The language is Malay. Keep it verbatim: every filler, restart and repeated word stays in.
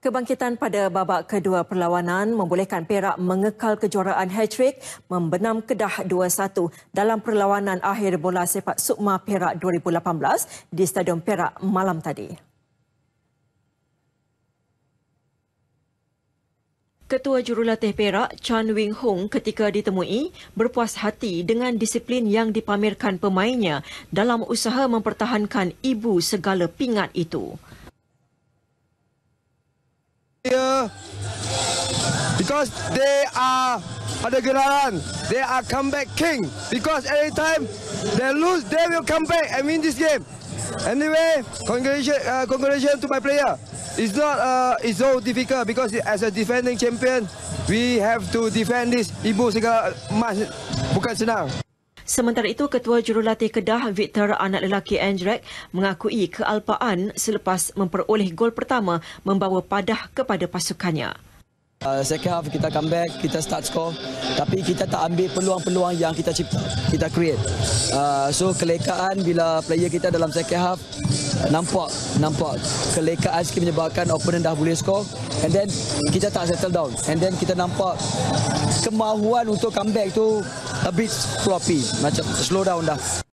Kebangkitan pada babak kedua perlawanan membolehkan Perak mengekal kejuaraan hat-trick membenam Kedah dua satu dalam perlawanan akhir bola sepak Sukma Perak dua ribu lapan belas di Stadium Perak malam tadi. Ketua Jurulatih Perak, Chan Wing Hong, ketika ditemui, berpuas hati dengan disiplin yang dipamerkan pemainnya dalam usaha mempertahankan ibu segala pingat itu. Yeah, because they are ada gelaran, they are comeback king. Because every time they lose, they will come back and win this game. Anyway, congratulations, uh, congratulations to my player. It's not, uh, it's so difficult because as a defending champion, we have to defend this. Ibu segala emas bukan senang. Sementara itu, Ketua Jurulatih Kedah, Victor anak lelaki Andrek, mengakui kealpaan selepas memperoleh gol pertama membawa padah kepada pasukannya. Uh, second half kita comeback, kita start score, tapi kita tak ambil peluang-peluang yang kita cipta, kita create. Uh, so kelekaan bila player kita dalam second half nampak nampak kelekaan sikit menyebabkan opponent dah boleh score, and then kita tak settle down, and then kita nampak kemahuan untuk comeback tu a bit sloppy, macam slow down dah.